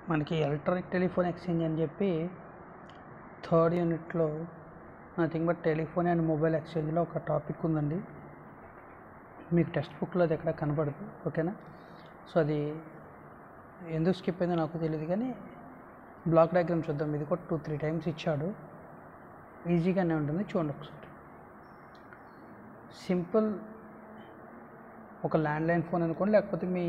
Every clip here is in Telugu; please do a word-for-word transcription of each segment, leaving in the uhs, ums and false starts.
మనకి ఎలక్ట్రానిక్ టెలిఫోన్ ఎక్స్చేంజ్ అని చెప్పి థర్డ్ యూనిట్లో nothing but telephone and mobile ఎక్స్చేంజ్లో ఒక టాపిక్ ఉందండి. మీకు టెక్స్ట్ బుక్లో అది ఎక్కడ కనబడదు, ఓకేనా? సో అది ఎందుకు స్కిప్ అయిందో నాకు తెలియదు, కానీ బ్లాక్ డయాగ్రామ్ చూద్దాం. ఇది కూడా టూ త్రీ టైమ్స్ ఇచ్చాడు, ఈజీగానే ఉంటుంది, చూడండి ఒకసారి. సింపుల్ ఒక ల్యాండ్లైన్ ఫోన్ అనుకోండి, లేకపోతే మీ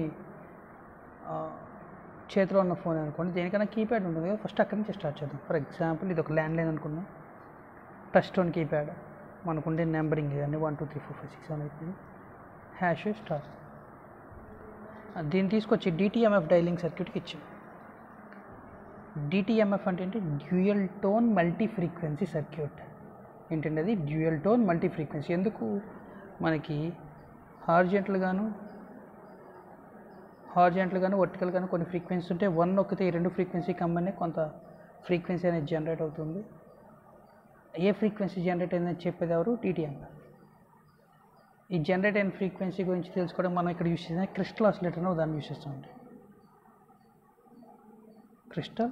చేతిలో ఉన్న ఫోన్ అనుకోండి, దేనికైనా కీప్యాడ్ ఉంటుంది కదా. ఫస్ట్ అక్కడి నుంచి స్టార్ట్ చేద్దాం. ఫర్ ఎగ్జాంపుల్ ఇది ఒక ల్యాండ్లైన్ అనుకున్నాం, టచ్ స్టోన్ కీప్యాడ్, మనకుండే నెంబరింగ్ ఇవన్నీ one two three four five six seven eight hash star. దీన్ని తీసుకొచ్చి డిటిఎంఎఫ్ డైలింగ్ సర్క్యూట్కి ఇచ్చాం. డిటిఎంఎఫ్ అంటే ఏంటి? Dual tone multi frequency circuit. ఏంటంటే అది డ్యూయల్ టోన్ మల్టీ ఫ్రీక్వెన్సీ. ఎందుకు మనకి హార్జెంటల్ గాను హార్జెంటల్ గాను వర్టికల్ గాను కొన్ని ఫ్రీక్వెన్సీ ఉంటే వన్ నొక్కితే ఈ రెండు ఫ్రీక్వెన్సీ కంబైన్ కొంత ఫ్రీక్వెన్సీ అనేది జనరేట్ అవుతుంది. ఏ ఫ్రీక్వెన్సీ జనరేట్ అయిందని చెప్పేది ఎవరు? డిటిఎంఎఫ్. ఈ జనరేట్ అయిన ఫ్రీక్వెన్సీ గురించి తెలుసుకోవడం మనం ఇక్కడ యూస్ చేసిన క్రిస్టల్ ఆసిలేటర్ అని దాన్ని యూస్ చేస్తామండి. క్రిస్టల్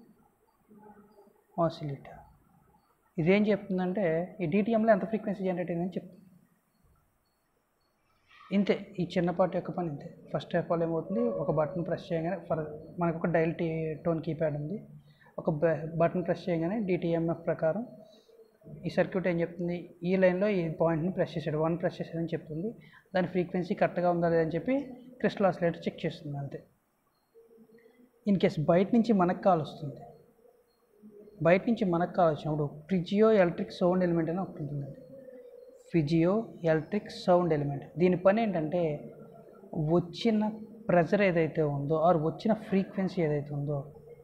ఆసిలేటర్ ఇదేం చెప్తుందంటే ఈ డిటిఎంలో ఎంత ఫ్రీక్వెన్సీ జనరేట్ అయిందని చెప్తుంది. ఇంతే, ఈ చిన్నపాటి యొక్క పని ఇంతే. ఫస్ట్ ఆఫ్ ఆల్ ఏమవుతుంది, ఒక బటన్ ప్రెస్ చేయగానే ఫర్ మనకు ఒక డైల్ టీ టోన్ కీప్యాడ్ ఉంది, ఒక బటన్ ప్రెస్ చేయగానే డిటిఎంఎఫ్ ప్రకారం ఈ సర్క్యూట్ ఏం చెప్తుంది, ఈ లైన్లో ఈ పాయింట్ని ప్రెస్ చేశాడు, వన్ ప్రెస్ చేశాడని చెప్తుంది. దాని ఫ్రీక్వెన్సీ కరెక్ట్గా ఉందా లేదని చెప్పి క్రిస్టల్ ఆసిలేటర్ చెక్ చేస్తుంది, అంతే. ఇన్ కేస్ బయట నుంచి మనకు కాల్ వస్తుంది, బయట నుంచి మనకు కాల్ వచ్చినప్పుడు ఫిజియో ఎలక్ట్రిక్ సౌండ్ ఎలిమెంట్ అని ఒకటి ఉంటుందండి. ఫిజియో ఎలక్ట్రిక్ సౌండ్ ఎలిమెంట్ దీని పని ఏంటంటే వచ్చిన ప్రెజర్ ఏదైతే ఉందో ఆర్ వచ్చిన ఫ్రీక్వెన్సీ ఏదైతే ఉందో,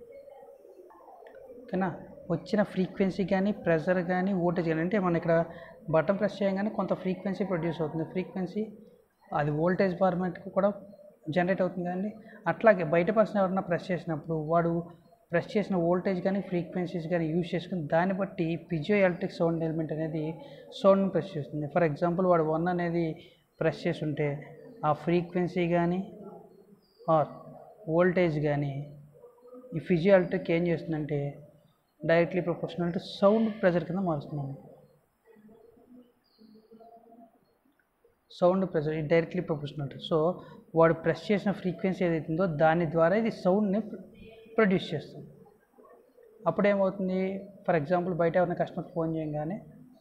ఓకేనా, వచ్చిన ఫ్రీక్వెన్సీ కానీ ప్రెజర్ కానీ వోల్టేజ్ కానీ, అంటే మనం ఇక్కడ బటన్ ప్రెస్ చేయగానే కొంత ఫ్రీక్వెన్సీ ప్రొడ్యూస్ అవుతుంది. ఫ్రీక్వెన్సీ అది వోల్టేజ్ ఫార్మాట్కి కూడా జనరేట్ అవుతుంది కదండి. అట్లాగే బయట పర్సన్ ఎవరైనా ప్రెస్ చేసినప్పుడు వాడు ప్రెస్ చేసిన వోల్టేజ్ కానీ ఫ్రీక్వెన్సీస్ కానీ యూజ్ చేసుకుని దాన్ని బట్టి పిజియో ఎలక్ట్రిక్ సౌండ్ ఎలిమెంట్ అనేది సౌండ్ని ప్రెస్ చేస్తుంది. ఫర్ ఎగ్జాంపుల్ వాడు వన్ అనేది ప్రెస్ చేసి ఉంటే ఆ ఫ్రీక్వెన్సీ కానీ ఆర్ వోల్టేజ్ కానీ ఈ పిజియో ఎలక్ట్రిక్ ఏం చేస్తుందంటే directly proportional to sound pressure కింద మారుస్తున్నాము. సౌండ్ ప్రెజర్ ఇది డైరెక్ట్లీ ప్రొపోర్షనల్. సో వాడు ప్రెస్ చేసిన ఫ్రీక్వెన్సీ ఏదైతుందో దాని ద్వారా ఇది సౌండ్ని ప్రొడ్యూస్ చేస్తుంది. అప్పుడేమవుతుంది, ఫర్ ఎగ్జాంపుల్ బయట ఎవరైనా కస్టమర్ ఫోన్ చేయగానే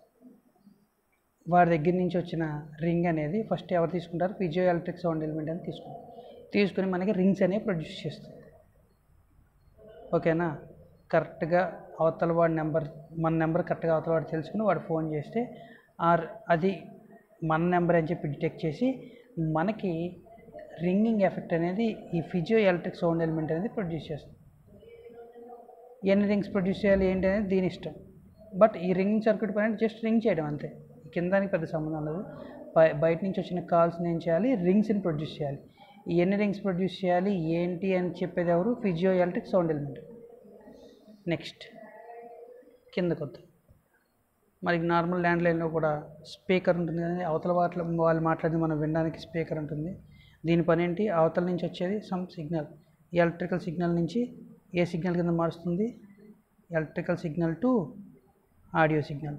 వారి దగ్గర నుంచి వచ్చిన రింగ్ అనేది ఫస్ట్ ఎవరు తీసుకుంటారు? పిజియో ఎలక్ట్రిక్ సౌండ్ ఎలిమెంట్ అని తీసుకుంటారు. తీసుకుని మనకి రింగ్స్ అనేవి ప్రొడ్యూస్ చేస్తుంది, ఓకేనా. కరెక్ట్గా అవతల వాడి నెంబర్ మన నెంబర్ కరెక్ట్గా అవతల వాడు తెలుసుకుని వాడు ఫోన్ చేస్తే ఆర్ అది మన నెంబర్ అని చెప్పి డిటెక్ట్ చేసి మనకి రింగింగ్ ఎఫెక్ట్ అనేది ఈ ఫిజియో ఎలక్ట్రిక్ సౌండ్ ఎలిమెంట్ అనేది ప్రొడ్యూస్ చేస్తుంది. ఎన్ని రింగ్స్ ప్రొడ్యూస్ చేయాలి ఏంటి అనేది దీని ఇష్టం. బట్ ఈ రింగింగ్ సర్క్యూట్ పైన జస్ట్ రింగ్ చేయడం అంతే, కిందానికి పెద్ద సంబంధం లేదు. బయట నుంచి వచ్చిన కాల్స్ని ఏం చేయాలి? రింగ్స్ని ప్రొడ్యూస్ చేయాలి. ఎన్ని రింగ్స్ ప్రొడ్యూస్ చేయాలి ఏంటి అని చెప్పేది ఎవరు? Piezo electric sound element. Next కిందకు వద్దాం. మనకి నార్మల్ ల్యాండ్లైన్లో కూడా స్పీకర్ ఉంటుంది కానీ అవతల వాటిలో వాళ్ళు మాట్లాడింది మనం వినడానికి స్పీకర్ ఉంటుంది. దీని పని ఏంటి? అవతల నుంచి వచ్చేది సమ్ సిగ్నల్, ఎలక్ట్రికల్ సిగ్నల్ నుంచి ఏ సిగ్నల్ కింద మారుస్తుంది? Electrical signal to audio signal.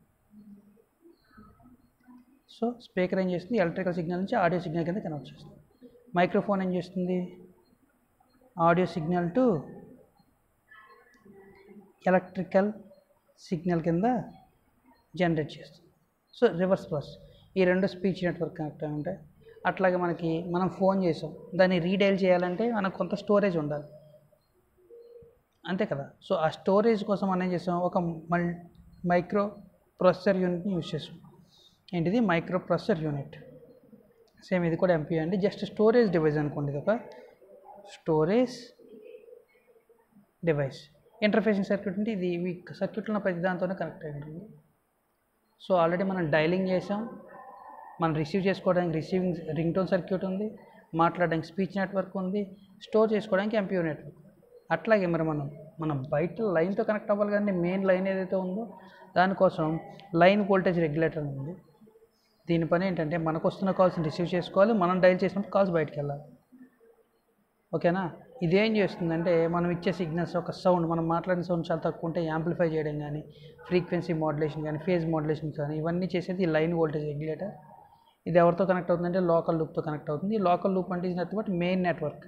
So speaker ఏం చేస్తుంది? ఎలక్ట్రికల్ సిగ్నల్ నుంచి ఆడియో సిగ్నల్ కింద కనెక్ట్ చేస్తుంది. మైక్రోఫోన్ ఏం చేస్తుంది? Audio signal to electrical signal కింద జనరేట్ చేస్తుంది. So reverse process. ఈ రెండు స్పీచ్ నెట్వర్క్ కనెక్ట్ అయి ఉంటాయి. అట్లాగే మనకి మనం ఫోన్ చేసాం, దాన్ని రీడైల్ చేయాలంటే మనకు కొంత స్టోరేజ్ ఉండాలి, అంతే కదా. సో ఆ స్టోరేజ్ కోసం మనం ఏం చేసాం? ఒక మల్ మైక్రో ప్రాసెసర్ యూనిట్ని యూజ్ చేసాం. ఏంటిది? Micro processor unit. సేమ్ ఇది కూడా ఎంపీ అండి, జస్ట్ స్టోరేజ్ డివైస్ అనుకోండి. ఇది ఒక స్టోరేజ్ డివైస్. ఇంటర్ఫేసింగ్ సర్క్యూట్ అంటే ఇది ఈ సర్క్యూట్లో ప్రతి దాంతోనే కనెక్ట్ అయి ఉంటుంది. సో ఆల్రెడీ మనం డైలింగ్ చేసాం, మనం రిసీవ్ చేసుకోవడానికి రిసీవింగ్ రింగ్ టోన్ సర్క్యూట్ ఉంది, మాట్లాడడానికి స్పీచ్ నెట్వర్క్ ఉంది, స్టోర్ చేసుకోవడానికి ఎంపీయూ నెట్వర్క్. అట్లాగే మరి మనం మనం బయట లైన్తో కనెక్ట్ అవ్వాలి, కానీ మెయిన్ లైన్ ఏదైతే ఉందో దానికోసం లైన్ వోల్టేజ్ రెగ్యులేటర్ ఉంది. దీని పని ఏంటంటే మనకు వస్తున్న కాల్స్ని రిసీవ్ చేసుకోవాలి, మనం డైల్ చేసినప్పుడు కాల్స్ బయటకు వెళ్ళాలి. ఓకేనా. ఇదేం చేస్తుందంటే మనం ఇచ్చే సిగ్నల్స్ ఒక సౌండ్, మనం మాట్లాడిన సౌండ్ చాలా తక్కువ ఉంటే యాంప్లిఫై చేయడం కానీ, ఫ్రీక్వెన్సీ మోడ్యులేషన్ కానీ, ఫేజ్ మోడ్యులేషన్ కానీ ఇవన్నీ చేసేది ఈ లైన్ వోల్టేజ్ రెగ్యులేటర్. ఇది ఎవరితో కనెక్ట్ అవుతుందంటే లోకల్ లూప్తో కనెక్ట్ అవుతుంది. ఈ లోకల్ లూప్ అంటే ఇది nothing but main network,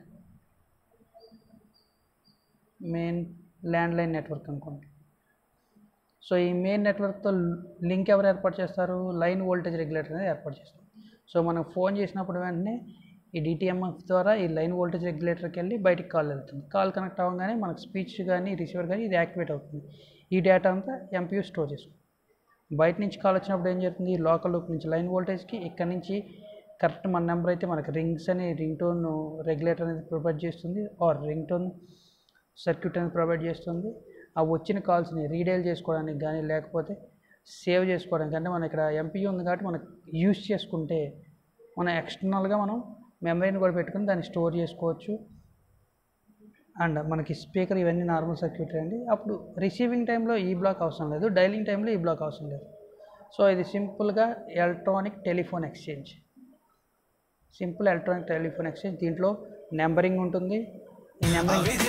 main land line network అనుకోండి. సో ఈ మెయిన్ నెట్వర్క్తో లింక్ ఎవరు ఏర్పాటు చేస్తారు? లైన్ వోల్టేజ్ రెగ్యులేటర్ అనేది ఏర్పాటు చేస్తారు. సో మనం ఫోన్ చేసినప్పుడు వెంటనే ఈ డిటిఎంఎఫ్ ద్వారా ఈ లైన్ వోల్టేజ్ రెగ్యులేటర్కి వెళ్ళి బయటికి కాల్ వెళ్తుంది. కాల్ కనెక్ట్ అవ్వగానే మనకు స్పీచ్ కానీ రిసీవర్ కానీ ఇది యాక్టివేట్ అవుతుంది. ఈ డేటా అంతా ఎంపీయూ స్టోర్ చేసుకుంటుంది. బయట నుంచి కాల్ వచ్చినప్పుడు ఏం జరుగుతుంది? లోకల్ లూప్ నుంచి లైన్ వోల్టేజ్కి ఇక్కడ నుంచి కరెక్ట్ మన నెంబర్ అయితే మనకి రింగ్స్ అని రింగ్ టోన్ రెగ్యులేటర్ అనేది ప్రొవైడ్ చేస్తుంది, ఆర్ రింగ్ టోన్ సర్క్యూట్ అనేది ప్రొవైడ్ చేస్తుంది. ఆ వచ్చిన కాల్స్ని రీడైల్ చేసుకోవడానికి కానీ లేకపోతే సేవ్ చేసుకోవడానికి, అంటే మన ఇక్కడ ఎంపీయూ ఉంది కాబట్టి మనకు యూజ్ చేసుకుంటే మనం ఎక్స్టర్నల్గా మనం మెమరీని కూడా పెట్టుకుని దాన్ని స్టోర్ చేసుకోవచ్చు. అండ్ మనకి స్పీకర్ ఇవన్నీ నార్మల్ సర్క్యూట్ అండి. అప్పుడు రిసీవింగ్ టైంలో ఈ బ్లాక్ అవసరం లేదు, డైలింగ్ టైంలో ఈ బ్లాక్ అవసరం లేదు. సో ఇది సింపుల్గా electronic telephone exchange, simple electronic telephone exchange. దీంట్లో నెంబరింగ్ ఉంటుంది. ఈ నెంబరింగ్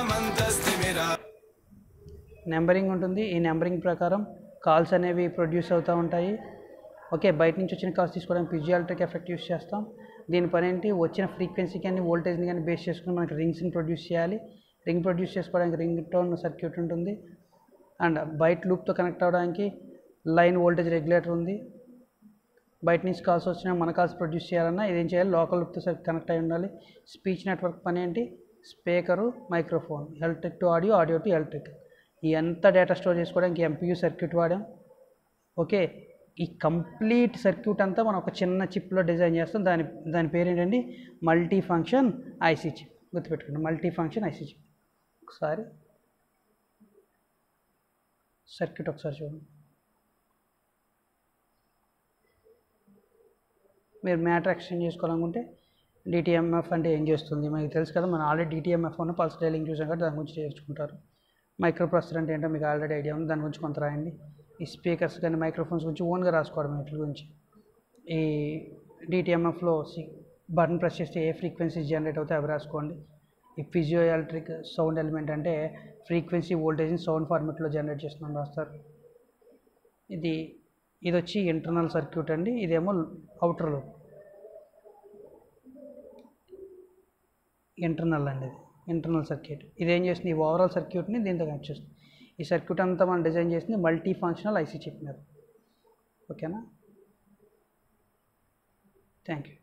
నెంబరింగ్ ఉంటుంది ఈ నెంబరింగ్ ప్రకారం కాల్స్ అనేవి ప్రొడ్యూస్ అవుతూ ఉంటాయి. ఓకే, బయట నుంచి వచ్చిన కాల్స్ తీసుకోవడానికి పిజియోఎలక్ట్రిక్ ఎఫెక్ట్ యూస్ చేస్తాం. దీని పని ఏంటి? వచ్చిన ఫ్రీక్వెన్సీ కానీ వోల్టేజ్ని కానీ బేస్ చేసుకుని మనకి రింగ్స్ని ప్రొడ్యూస్ చేయాలి. రింగ్ ప్రొడ్యూస్ చేసుకోవడానికి రింగ్ టోన్ సర్క్యూట్ ఉంటుంది. అండ్ బయట లూప్తో కనెక్ట్ అవ్వడానికి లైన్ వోల్టేజ్ రెగ్యులేటర్ ఉంది. బయట నుంచి కాల్స్ వచ్చినా మన కాల్స్ ప్రొడ్యూస్ చేయాలన్నా ఇదేం చేయాలి? లోకల్ లూప్తో కనెక్ట్ అయి ఉండాలి. స్పీచ్ నెట్వర్క్ పని ఏంటి? Speaker, microphone, electric to audio, audio to electric. ఈ ఎంత డేటా స్టోర్ చేసుకోవడానికి ఎంపీయూ సర్క్యూట్ వాడాం. ఓకే, ఈ కంప్లీట్ సర్క్యూట్ అంతా మనం ఒక చిన్న చిప్లో డిజైన్ చేస్తాం. దాని దాని పేరు ఏంటండి? Multi function IC chip. గుర్తుపెట్టుకోండి, మల్టీ ఫంక్షన్ ఐసీ చిప్. ఒకసారి సర్క్యూట్ ఒకసారి చూడండి. మీరు మ్యాటర్ ఎక్స్చేంజ్ చేసుకోవాలనుకుంటే డిటిఎంఎఫ్ అంటే ఏం చేస్తుంది మనకి తెలుసు కదా. మనం ఆల్రెడీ డిటిఎంఎఫ్ ఉన్న పల్స్ డైలింగ్ చూసాం కాబట్టి దాని గురించి నేర్చుకుంటారు. మైక్రో ప్రాసెసర్ అంటే ఏంటో మీకు ఆల్రెడీ ఐడియా ఉంది, దాని గురించి కొంత రాయండి. ఈ స్పీకర్స్ కానీ మైక్రోఫోన్స్ గురించి ఓన్గా రాసుకోవడం వీటి గురించి. ఈ డిటిఎంఎఫ్లో సి బటన్ ప్రెస్ చేస్తే ఏ ఫ్రీక్వెన్సీస్ జనరేట్ అవుతాయి అవి రాసుకోండి. ఈ ఫిజియో ఎలక్ట్రిక్ సౌండ్ ఎలిమెంట్ అంటే ఫ్రీక్వెన్సీ వోల్టేజ్ని సౌండ్ ఫార్మెట్లో జనరేట్ చేస్తున్నాను రాస్తారు. ఇది ఇది వచ్చి ఇంటర్నల్ సర్క్యూట్ అండి, ఇదేమో అవుటర్ లూప్. ఇంటర్నల్ అండి, ఇది ఇంటర్నల్ సర్క్యూట్. ఇదేం చేస్తుంది? ఈ ఓవరాల్ సర్క్యూట్ని దీంతో కనెక్ట్ చేస్తుంది. ఈ సర్క్యూట్ అంతా మనం డిజైన్ చేసింది మల్టీ ఫంక్షనల్ ఐసీ చిప్ మీద. ఓకేనా? Thank you.